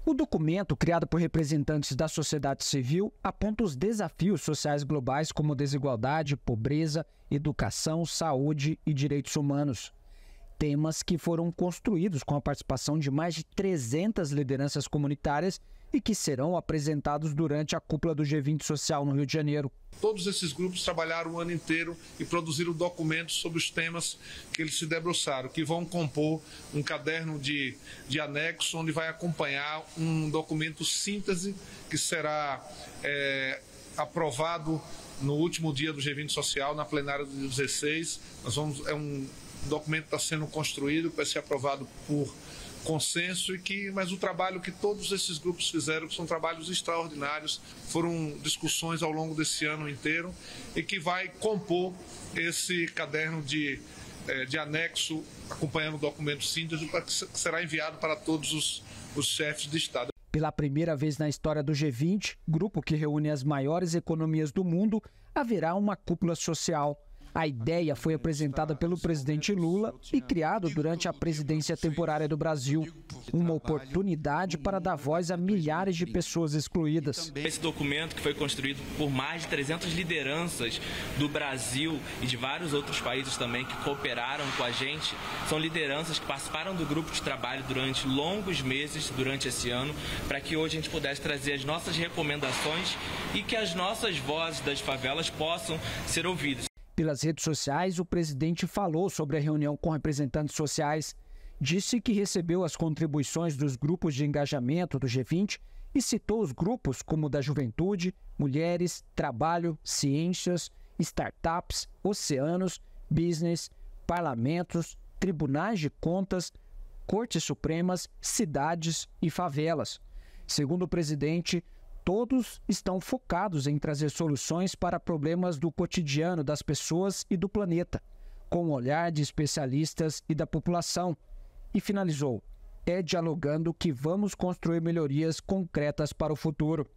O documento, criado por representantes da sociedade civil, aponta os desafios sociais globais como desigualdade, pobreza, educação, saúde e direitos humanos. Temas que foram construídos com a participação de mais de 300 lideranças comunitárias e que serão apresentados durante a cúpula do G20 Social no Rio de Janeiro. Todos esses grupos trabalharam o ano inteiro e produziram documentos sobre os temas que eles se debruçaram, que vão compor um caderno de anexo, onde vai acompanhar um documento síntese que será aprovado no último dia do G20 Social, na plenária do 16. É um documento que está sendo construído, que vai ser aprovado por consenso, mas o trabalho que todos esses grupos fizeram, que são trabalhos extraordinários, foram discussões ao longo desse ano inteiro e que vai compor esse caderno de anexo, acompanhando o documento síntese, que será enviado para todos os chefes de Estado. Pela primeira vez na história do G20, grupo que reúne as maiores economias do mundo, haverá uma cúpula social. A ideia foi apresentada pelo presidente Lula e criado durante a presidência temporária do Brasil. Uma oportunidade para dar voz a milhares de pessoas excluídas. Esse documento, que foi construído por mais de 300 lideranças do Brasil e de vários outros países também que cooperaram com a gente, são lideranças que participaram do grupo de trabalho durante longos meses durante esse ano, para que hoje a gente pudesse trazer as nossas recomendações e que as nossas vozes das favelas possam ser ouvidas. Pelas redes sociais, o presidente falou sobre a reunião com representantes sociais, disse que recebeu as contribuições dos grupos de engajamento do G20 e citou os grupos como o da juventude, mulheres, trabalho, ciências, startups, oceanos, business, parlamentos, tribunais de contas, cortes supremas, cidades e favelas. Segundo o presidente, todos estão focados em trazer soluções para problemas do cotidiano das pessoas e do planeta, com o olhar de especialistas e da população. E finalizou: é dialogando que vamos construir melhorias concretas para o futuro.